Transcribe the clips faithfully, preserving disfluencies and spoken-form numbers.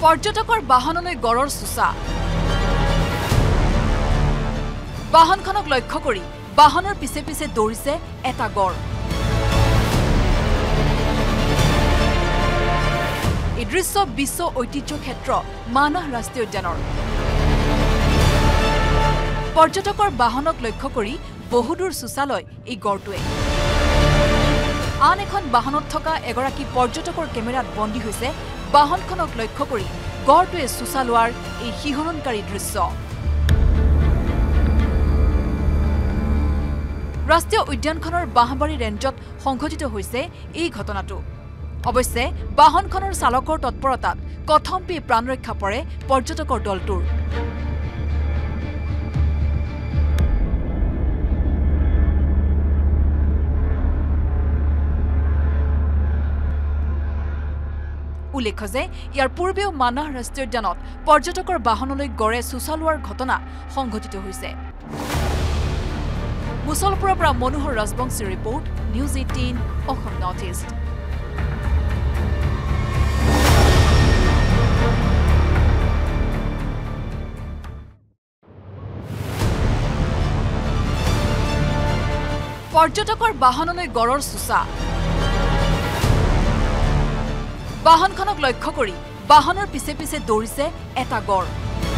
পৰ্যটকৰ বাহনলৈ গড়ৰ চুচা বাহনখনক লক্ষ্য কৰি বাহনৰ পিছে পিছে দৌৰিছে এটা গড় এই দৃশ্য বিশ্ব ঐতিহ্য ক্ষেত্ৰ মানাহ ৰাষ্ট্ৰীয় উদ্যানৰ পৰ্যটকৰ বাহনক লক্ষ্য কৰি বহুদূৰ চুচালয় এই গড়টোৱে আন এখন বাহনত থকা এগৰাকী পৰ্যটকৰ কেমেৰাত বন্দী হৈছে বাহনখনক লক্ষ্য কৰি গড়টোৱে চুচা লোৱাৰ এই শিহৰণকাৰী দৃশ্য ৰাষ্ট্ৰীয় উদ্যানখনৰ বাহবাৰী ৰেঞ্জত সংঘটিত হৈছে এই ঘটনাটো অৱশ্যে বাহনখনৰ চালকৰ তৎপৰতাত কথমপি প্ৰাণ ৰক্ষা পৰে পৰ্যটকৰ দলটোৰ উল্লেখ্য যে ইয়াৰ পূৰ্বেও মানাহ ৰাষ্ট্ৰীয় উদ্যানত পৰ্যটকৰ বাহনলৈ গড়ে চুচা লোৱাৰ ঘটনা সংঘটিত হৈছে মুছলপুৰৰ পৰা মনোহৰ ৰাজবংশীৰ report news eighteen Assam North East পৰ্যটকৰ বাহনলৈ গড়ৰ চুচা বাহনখনক লক্ষ্য কৰি বাহনৰ পিছে পিছে দৌৰিছে এটা গড়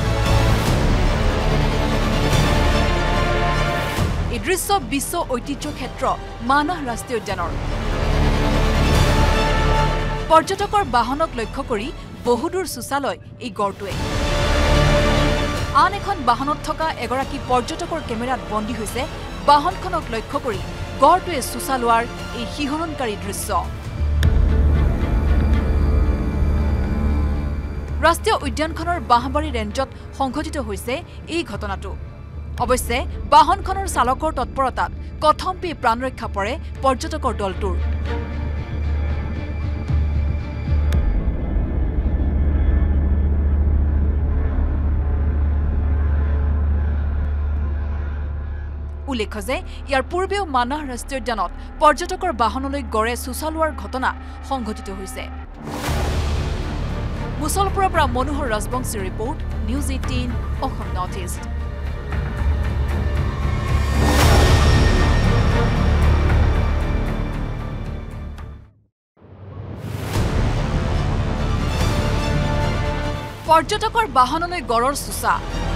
এই দৃশ্য বিশ্ব ঐতিহ্য ক্ষেত্ৰ মানাহ ৰাষ্ট্ৰীয় উদ্যানৰ পৰ্যটকৰ বাহনক লক্ষ্য কৰি বহুদূৰ চুচালয় এই গড়টোৱে আন এখন বাহনত থকা এগৰাকী পৰ্যটকৰ কেমেৰাত বন্দী হৈছে বাহনখনক লক্ষ্য কৰি গড়টোৱে চুচা লোৱাৰ এই শিহৰণকাৰী দৃশ্য ৰাষ্ট্ৰীয় উদ্যানখনৰ বাহবাৰী ৰেঞ্জত সংঘটিত হৈছে এই ঘটনাটো অৱশ্যে বাহনখনৰ চালকৰ তৎপৰতাত কথমপি প্ৰাণ ৰক্ষা পৰে পৰ্যটকৰ দলটোৰ উল্লেখ্য যে ইয়াৰ পূৰ্বেও মানাহ ৰাষ্ট্ৰীয় উদ্যানত পৰ্যটকৰ বাহনলৈ গড়ে চুচা লোৱাৰ ঘটনা সংঘটিত হৈছে মুছলপুৰৰ পৰা মনোহৰ ৰাজবংশীৰ report news eighteen Assam North East পৰ্যটকৰ বাহনলৈ গড়ৰ চুচা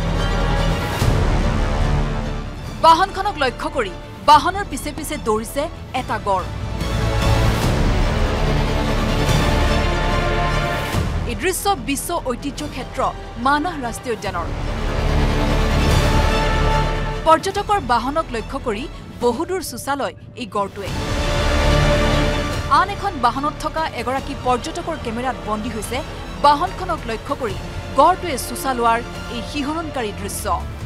বাহনখনক লক্ষ্য কৰি বাহনৰ পিছে পিছে দৌৰিছে এটা গড় এই দৃশ্য বিশ্ব ঐতিহ্য ক্ষেত্ৰ মানাহ ৰাষ্ট্ৰীয় উদ্যানৰ পৰ্যটকৰ বাহনক লক্ষ্য কৰি বহুদূৰ চুচালয় এই গড়টোৱে আন এখন বাহনত থকা এগৰাকী পৰ্যটকৰ কেমেৰাত বন্দী হৈছে বাহনখনক লক্ষ্য কৰি গড়টোৱে চুচা লোৱাৰ এই শিহৰণকাৰী দৃশ্য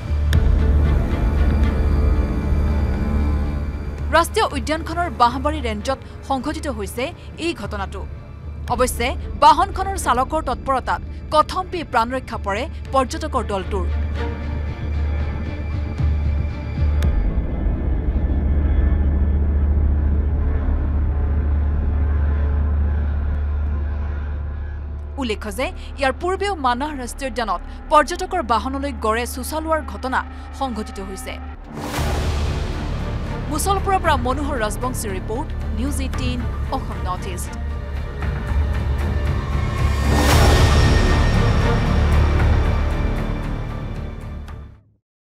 ৰাষ্ট্ৰীয় উদ্যানখনৰ বাহবাৰী ৰেঞ্জত সংঘটিত হৈছে এই ঘটনাটো অৱশ্যে বাহনখনৰ চালকৰ তৎপৰতাত কথমপি প্ৰাণ ৰক্ষা পৰে পৰ্যটকৰ দলটোৰ উল্লেখ্য যে ইয়াৰ পূৰ্বেও মানাহ ৰাষ্ট্ৰীয় উদ্যানত পৰ্যটকৰ বাহনলৈ গড়ে চুচা লোৱাৰ ঘটনা সংঘটিত হৈছে মুছলপুৰৰ পৰা মনোহৰ ৰাজবংশীৰ report news eighteen Assam North east